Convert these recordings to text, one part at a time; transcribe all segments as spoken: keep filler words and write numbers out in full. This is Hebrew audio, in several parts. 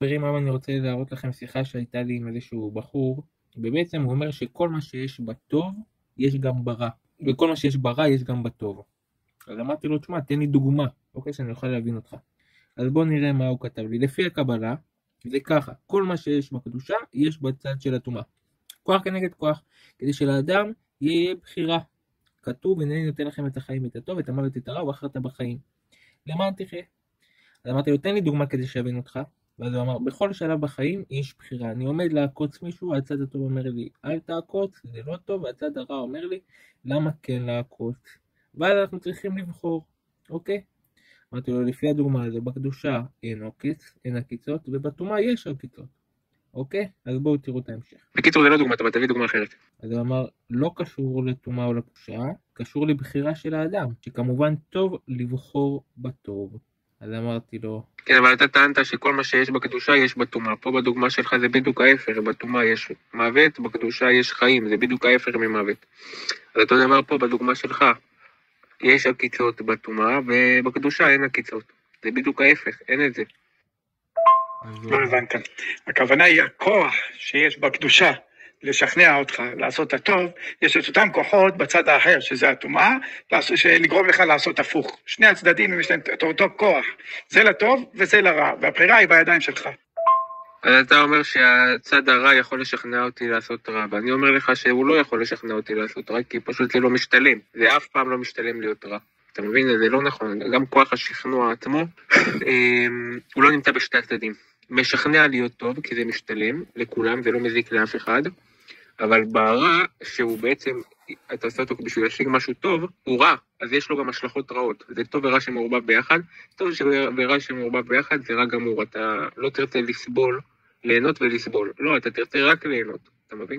חברים, היום אני רוצה להראות לכם שיחה שהייתה לי עם איזשהו בחור, ובעצם הוא אומר שכל מה שיש בטוב, יש גם ברע. וכל מה שיש ברע, יש גם בטוב. אז אמרתי לו, תשמע, תן לי דוגמה, אוקיי, שאני אוכל להבין אותך. אז בואו נראה מה הוא כתב לי. לפי הקבלה, זה ככה, כל מה שיש בקדושה, יש בצד של הטומאה. כוח כנגד כוח, כדי שלאדם יהיה בחירה. כתוב, הנני נותן לכם את החיים את הטוב, את המוות את הרע, ואחרת בחיים. למען תחיה. אז אמרתי לו, תן לי דוגמה כדי שיבין אותך. ואז הוא אמר, בכל שלב בחיים יש בחירה. אני עומד לעקוץ מישהו, הצד הטוב אומר לי, אל תעקוץ, זה לא טוב, והצד הרע אומר לי, למה כן לעקוץ? ואז אנחנו צריכים לבחור, אוקיי? אמרתי לו, לפי הדוגמה הזו, בקדושה אין עוקץ, אין עקיצות, ובטומאה יש עקיצות. אוקיי? אז בואו תראו את ההמשך. בקיצור, זה לא דוגמה, אבל תביא דוגמה אחרת. אז הוא אמר, לא קשור לטומאה או לקדושה, קשור לבחירה של האדם, שכמובן טוב לבחור בטוב. אז אמרתי לו, כן, אבל אתה טענת שכל מה שיש בקדושה יש בטומאה. פה בדוגמה שלך זה בדיוק ההפך, בטומאה יש מוות, בקדושה יש חיים, זה בדיוק ההפך ממוות. אז אותו דבר פה בדוגמה שלך, יש עקיצות בטומאה, ובקדושה אין עקיצות. זה בדיוק ההפך, אין את זה. לא הבנת. הכוונה היא הכוח שיש בקדושה לשכנע אותך לעשות את הטוב, יש את אותם כוחות בצד האחר, שזה הטומאה, לגרום לך לעשות הפוך. שני הצדדים יש להם את אותו כוח, זה לטוב וזה לרע, והבחירה היא בידיים שלך. אז אתה אומר שהצד הרע יכול לשכנע אותי לעשות רע, ואני אומר לך שהוא לא יכול לשכנע אותי לעשות רע, כי פשוט זה לא משתלם, זה אף פעם לא משתלם להיות רע. אתה מבין? זה לא נכון, גם כוח השכנוע עצמו, הוא לא נמצא בשתי הצדדים. משכנע להיות טוב, כי זה משתלם לכולם, זה לא מזיק לאף אחד, אבל ברע, שהוא בעצם, אתה עושה אותו בשביל להשיג משהו טוב, הוא רע, אז יש לו גם השלכות רעות. זה טוב ורע שמעורבב ביחד, טוב ורע שמעורבב ביחד, זה רע גמור. אתה לא תרצה לסבול, ליהנות ולסבול. לא, אתה תרצה רק ליהנות, אתה מבין?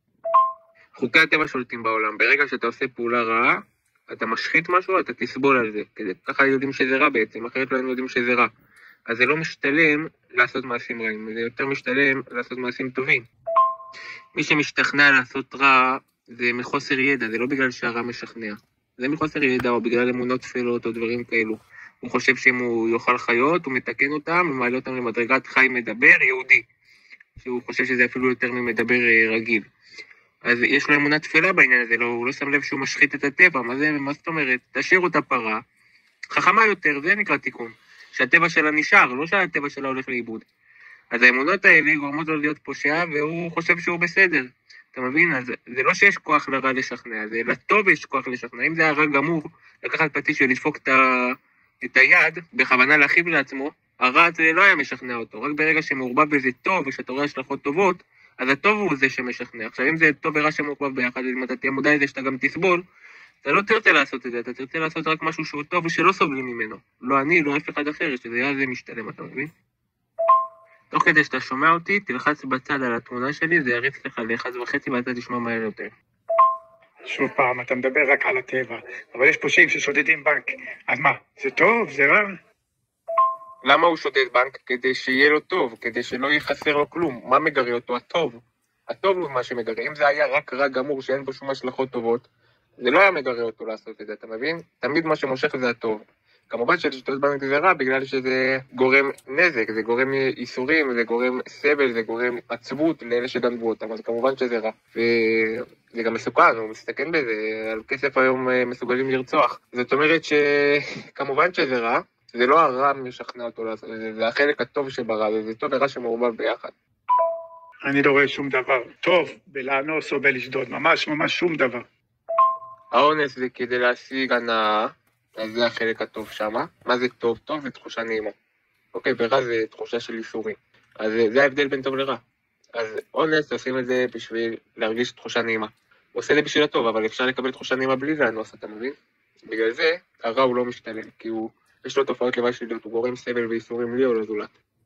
חוקי הטבע שולטים בעולם. ברגע שאתה עושה פעולה רעה, אתה משחית משהו, אתה תסבול על זה. כדי, ככה יודעים שזה רע בעצם, אחרת לא יודעים שזה רע. אז זה לא משתלם לעשות מעשים רעים, זה יותר משתלם לעשות מעשים טובים. מי שמשתכנע לעשות רע, זה מחוסר ידע, זה לא בגלל שהרע משכנע. זה מחוסר ידע, או בגלל אמונות תפלות או דברים כאלו. הוא חושב שאם הוא יאכל חיות, הוא מתקן אותם, הוא מעלה אותם למדרגת חי מדבר יהודי. שהוא חושב שזה אפילו יותר ממדבר רגיל. אז יש לו אמונה תפלה בעניין הזה, לא, הוא לא שם לב שהוא משחית את הטבע. מה זה, מה זאת אומרת? תשאיר אותה פרה, חכמה יותר, זה נקרא תיקון. שהטבע שלה נשאר, לא שהטבע שלה הולך לאיבוד. אז האמונות האלה גורמות לו להיות פושע, והוא חושב שהוא בסדר. אתה מבין? אז זה לא שיש כוח לרע לשכנע, זה לטוב יש כוח לשכנע. אם זה הרע גמור, לקחת פטיש ולדפוק את, ה... את היד, בכוונה להכיב לעצמו, הרע זה לא היה משכנע אותו. רק ברגע שמעורבב בזה טוב, ושאתה רואה השלכות טובות, אז הטוב הוא זה שמשכנע. עכשיו, אם זה טוב ורע שמעורבב ביחד, אם אתה תהיה מודע לזה שאתה גם תסבול, אתה לא תרצה לעשות את זה, אתה תרצה לעשות רק משהו שהוא טוב ושלא סובלים ממנו. לא אני, לא אף אחד אחר, שזה היה זה משתלם, אתה מבין? תוך כדי שאתה שומע אותי, תלחץ בצד על התמונה שלי, זה יריץ לך לאחד וחצי ואתה תשמע מהר יותר. שוב פעם, אתה מדבר רק על הטבע, אבל יש פושעים ששודדים בנק. אז מה, זה טוב, זה רע? למה הוא שודד בנק? כדי שיהיה לו טוב, כדי שלא יהיה חסר לו כלום. מה מגרה אותו? הטוב. הטוב הוא מה שמגרה. אם זה היה רק רע גמור שאין בו שום השלכות טובות, זה לא היה מגרה אותו לעשות את זה, אתה מבין? תמיד מה שמושך זה הטוב. כמובן ששודד בנק זה רע בגלל שזה גורם נזק, זה גורם איסורים, זה גורם סבל, זה גורם עצבות לאלה שגנבו אותם, אז כמובן שזה רע. וזה גם מסוכן, הוא מסתכן בזה, על כסף היום מסוגלים לרצוח. זאת אומרת שכמובן שזה רע, זה לא הרע משכנע אותו לעשות את זה, זה החלק הטוב שברע, זה טוב ורע שמעורבב ביחד. אני לא רואה שום דבר טוב בלאנוס או בלשדוד, ממש ממש שום דבר. האונס זה כדי להשיג הנאה, אז זה החלק הטוב שמה. מה זה טוב? טוב זה תחושה נעימה. אוקיי, ורע זה תחושה של איסורים. אז זה ההבדל בין טוב לרע. אז אונס עושים את זה בשביל להרגיש תחושה נעימה. הוא עושה את זה בשביל הטוב, אבל אפשר לקבל תחושה נעימה בלי לאנוס, אתה מבין? בגלל זה הרע הוא לא משתלם, כי הוא, יש לו תופעות לוואי שליליות, הוא גורם סבל ואיסורים לי או לזולת.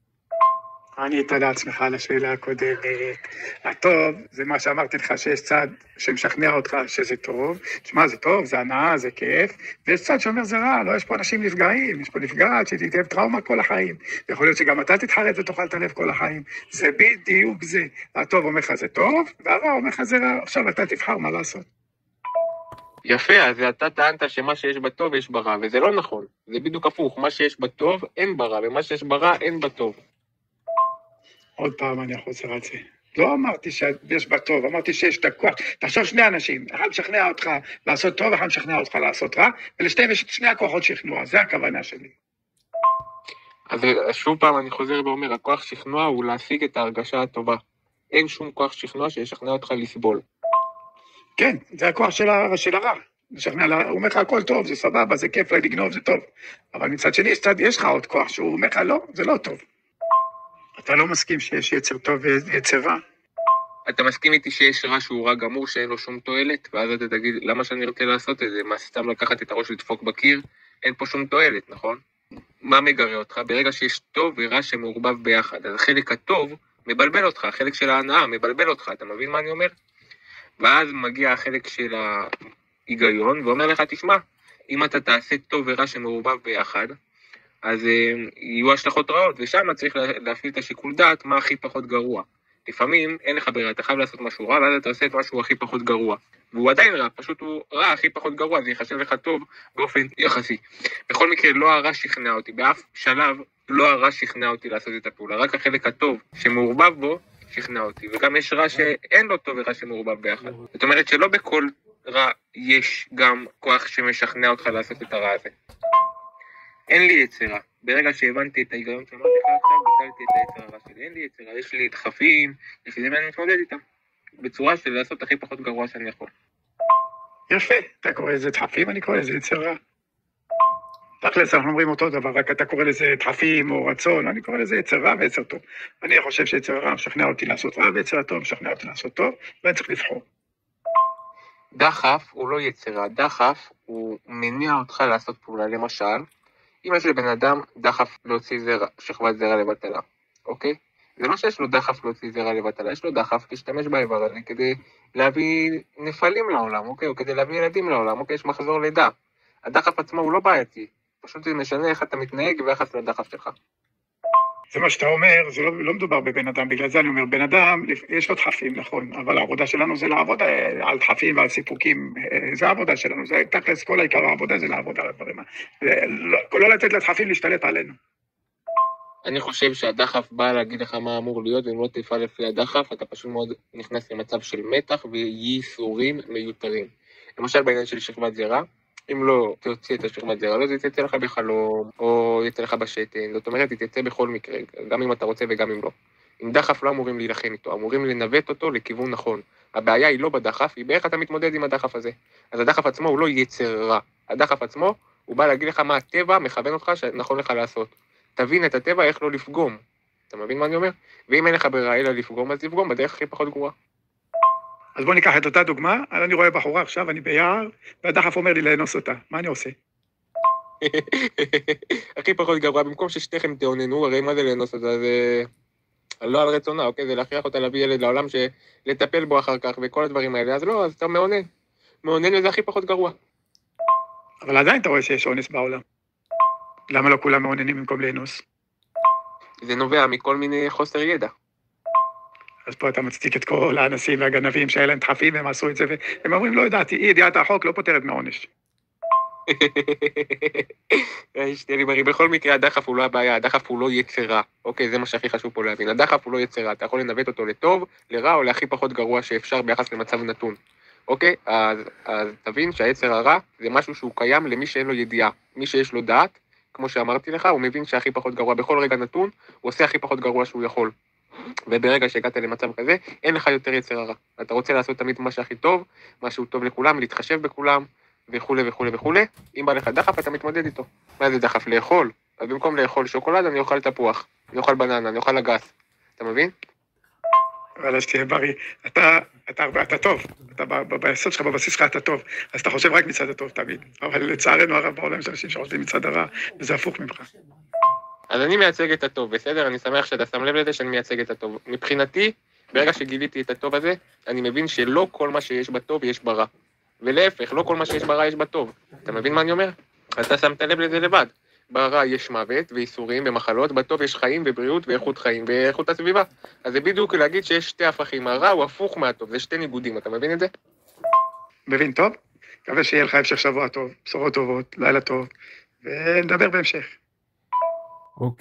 אני אתן לעצמך על השאלה הקודמת. הטוב זה מה שאמרתי לך, שיש צד שמשכנע אותך שזה טוב. תשמע, זה טוב, זה הנאה, זה כיף. ויש צד שאומר זה רע, לא, יש פה אנשים נפגעים, יש פה נפגעת שתתאב טראומה כל החיים. יכול להיות שגם אתה תתחרט ותאכל את הלב כל החיים. זה בדיוק זה. הטוב אומר לך זה טוב, והרע אומר לך זה רע. עכשיו אתה תבחר מה לעשות. יפה, אז אתה טענת שמה שיש בטוב יש ברע, וזה לא נכון. זה בדיוק הפוך, מה שיש בטוב אין ברע, ומה שיש ברע אין בטוב. עוד פעם אני חוזר על זה. לא אמרתי שיש בה טוב, אמרתי שיש את הכוח. תחשוב שני אנשים, אחד משכנע אותך לעשות טוב, אחד משכנע אותך לעשות רע, ולשתיהם יש שני הכוחות שכנוע, זה הכוונה שלי. אז שוב פעם אני חוזר ואומר, הכוח שכנוע הוא להשיג את ההרגשה הטובה. אין שום כוח שכנוע שישכנע אותך לסבול. כן, זה הכוח של, ה... של הרע. לשכנע, הוא אומר לך הכל טוב, זה סבבה, זה כיף לגנוב, זה טוב. אבל מצד שני, יש לך עוד כוח שהוא אומר לך לא, זה לא טוב. אתה לא מסכים שיש יצר טוב ויצר רע? אתה מסכים איתי שיש רע שהוא רע גמור, שאין לו שום תועלת, ואז אתה תגיד, למה שאני רוצה לעשות את זה? מה, סתם לקחת את הראש לדפוק בקיר? אין פה שום תועלת, נכון? מה מגרה אותך? ברגע שיש טוב ורע שמעורבב ביחד, אז החלק הטוב מבלבל אותך, החלק של ההנאה מבלבל אותך, אתה מבין מה אני אומר? ואז מגיע החלק של ההיגיון, ואומר לך, תשמע, אם אתה תעשה טוב ורע שמעורבב ביחד, אז אה, יהיו השלכות רעות, ושם צריך להפעיל את השיקול דעת מה הכי פחות גרוע. לפעמים אין לך ברירה, אתה חייב לעשות משהו רע, ואז אתה עושה את משהו הכי פחות גרוע. והוא עדיין רע, פשוט הוא רע הכי פחות גרוע, זה יחשב לך טוב באופן יחסי. בכל מקרה, לא הרע שכנע אותי, באף שלב לא הרע שכנע אותי לעשות את הפעולה, רק החלק הטוב שמעורבב בו שכנע אותי, וגם יש רע שאין לו טוב ורע שמעורבב ביחד. זאת אומרת שלא בכל רע יש גם כוח שמשכנע אותך לעשות את הרע הזה. אין לי יצרה. ברגע שהבנתי את ההיגיון שאמרתי לך עכשיו, ביטלתי את היצרה הרע שלי. אין לי יצרה, יש לי דחפים, יש לי זה ואני מתמודד איתם. בצורה של לעשות הכי פחות גרוע שאני יכול. יפה, אתה קורא לזה דחפים, אני קורא לזה יצרה. תכלס, אנחנו אומרים אותו דבר, רק אתה קורא לזה דחפים או רצון, אני קורא לזה יצר רע ויצר טוב. אני חושב שיצר רע משכנע אותי לעשות רע, ויצר טוב משכנע אותי לעשות טוב, ואני צריך לבחור. דחף הוא לא יצרה, דחף הוא מניע אותך לעשות פעולה. למשל, אם יש לבן אדם דחף להוציא זרע, שכבת זרע לבטלה, אוקיי? זה לא שיש לו דחף להוציא זרע לבטלה, יש לו דחף להשתמש באיבר הזה כדי להביא נפלים לעולם, אוקיי? או כדי להביא ילדים לעולם, אוקיי? יש מחזור לידה. הדחף עצמו הוא לא בעייתי, פשוט זה משנה איך אתה מתנהג ביחס לדחף שלך. זה מה שאתה אומר, זה לא, לא מדובר בבן אדם, בגלל זה אני אומר, בן אדם, יש לו דחפים, נכון, אבל העבודה שלנו זה לעבוד על דחפים ועל סיפוקים, זה העבודה שלנו, זה תכלס כל העיקר העבודה זה לעבוד על הדברים, לא, לא לתת לדחפים להשתלט עלינו. אני חושב שהדחף בא להגיד לך מה אמור להיות, ואם לא תפעל לפי הדחף, אתה פשוט מאוד נכנס למצב של מתח וייסורים מיותרים. למשל בעניין של שכבת זרע, אם לא תוציא את השכבת זרע, לא זה יצא לך בחלום, או יצא לך בשתן, זאת אומרת, היא תצא בכל מקרה, גם אם אתה רוצה וגם אם לא. עם דחף לא אמורים להילחם איתו, אמורים לנווט אותו לכיוון נכון. הבעיה היא לא בדחף, היא באיך אתה מתמודד עם הדחף הזה. אז הדחף עצמו הוא לא יצר רע. הדחף עצמו, הוא בא להגיד לך מה הטבע מכוון אותך שנכון לך לעשות. תבין את הטבע איך לא לפגום. אתה מבין מה אני אומר? ואם אין לך ברירה אלא לפגום, אז לפגום בדרך הכי פחות גרועה. אז בוא ניקח את אותה דוגמה, אני רואה בחורה עכשיו, אני ביער, והדחף אומר לי לאנוס אותה. מה אני עושה? הכי פחות גרוע, במקום ששתיכם תאוננו, הרי מה זה לאנוס אותה? זה לא על רצונה, אוקיי? זה להכריח אותה להביא ילד לעולם, שלטפל בו אחר כך וכל הדברים האלה. אז לא, אז אתה מאונן. מאונן וזה הכי פחות גרוע. אבל עדיין אתה רואה שיש אונס בעולם. למה לא כולם מאוננים במקום לאנוס? זה נובע מכל מיני חוסר ידע. אז פה אתה מצדיק את כל האנסים והגנבים שהיה להם דחפים והם עשו את זה, והם אומרים, לא ידעתי, אי ידיעת החוק לא פותרת מעונש. שתהיה לי בריא, בכל מקרה הדחף הוא לא הבעיה, הדחף הוא לא יצרה, אוקיי, זה מה שהכי חשוב פה להבין, הדחף הוא לא יצרה, אתה יכול לנווט אותו לטוב, לרע או להכי פחות גרוע שאפשר ביחס למצב נתון, אוקיי, אז, אז תבין שהיצר הרע זה משהו שהוא קיים למי שאין לו ידיעה, מי שיש לו דעת, כמו שאמרתי לך, הוא מבין שהכי פחות גרוע בכל רגע נתון, הוא עושה הכי פחות גרוע שהוא יכול. וברגע שהגעת למצב כזה, אין לך יותר יצר הרע. אתה רוצה לעשות תמיד מה שהכי טוב, מה שהוא טוב לכולם, להתחשב בכולם, וכו' וכו' וכו'. אם בא לך דחף, אתה מתמודד איתו. מה זה דחף? לאכול. אז במקום לאכול שוקולד, אני אוכל תפוח, אני אוכל בננה, אני אוכל אגס. אתה מבין? אבל אז תהיה בריא. אתה, אתה, אתה טוב. אתה ביסוד שלך, בבסיס שלך אתה טוב. אז אתה חושב רק מצד הטוב תמיד. אבל לצערנו הרב בעולם יש אנשים שחושבים מצד הרע, וזה הפוך ממך. אז אני מייצג את הטוב, בסדר? אני שמח שאתה שם לב לזה שאני מייצג את הטוב. מבחינתי, ברגע שגיליתי את הטוב הזה, אני מבין שלא כל מה שיש בטוב יש ברע. ולהפך, לא כל מה שיש ברע יש בטוב. אתה מבין מה אני אומר? אתה שמת לב לזה לבד. ברע יש מוות ואיסורים ומחלות, בטוב יש חיים ובריאות ואיכות חיים ואיכות הסביבה. אז זה בדיוק להגיד שיש שתי הפכים, הרע הוא הפוך מהטוב, זה שתי ניגודים, אתה מבין את זה? מבין טוב? מקווה שיהיה לך המשך שבוע טוב, בשורות טובות, לילה טוב, ונדבר בהמשך. אוקיי,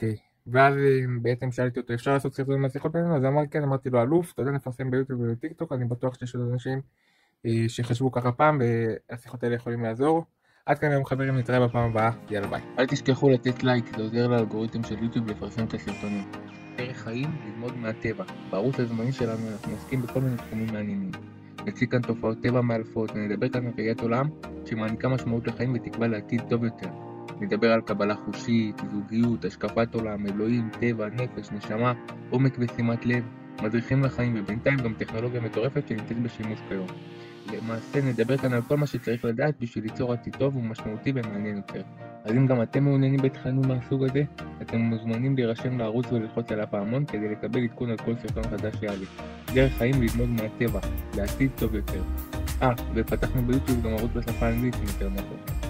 ואז בעצם שאלתי אותו, אפשר לעשות סרטון מהשיחות בינינו? אז אמר כן, אמרתי לו, אלוף, אתה יודע, נפרסם ביוטיוב ובטיק טוק, אני בטוח שיש עוד אנשים שחשבו ככה פעם, והשיחות האלה יכולים לעזור. עד כאן היום חברים, נתראה בפעם הבאה, יאללה ביי. אל תשכחו לתת לייק, זה עוזר לאלגוריתם של יוטיוב לפרסם את הסרטונים. דרך חיים, ללמוד מהטבע. בערוץ הזמני שלנו אנחנו עוסקים בכל מיני תחומים מעניינים. נציג כאן תופעות טבע מאלפות, ונדבר כאן על ראיית עולם שמעניקה משמעות לחיים ותקווה לעתיד טוב יותר. נדבר על קבלה חושית, זוגיות, השקפת עולם, אלוהים, טבע, נפש, נשמה, עומק ושימת לב, מדריכים לחיים ובינתיים גם טכנולוגיה מטורפת שנמצאת בשימוש כיום. למעשה נדבר כאן על כל מה שצריך לדעת בשביל ליצור עתיד טוב ומשמעותי ומעניין יותר. אז אם גם אתם מעוניינים בתכנים מהסוג הזה, אתם מוזמנים להירשם לערוץ וללחוץ על הפעמון כדי לקבל עדכון על כל סרטון חדש שיעלה. דרך חיים ללמוד מהטבע, לעתיד טוב יותר. אה, ופתחנו ביוטיוב גם ערוץ בשפה האנגלית עם יותר נכון.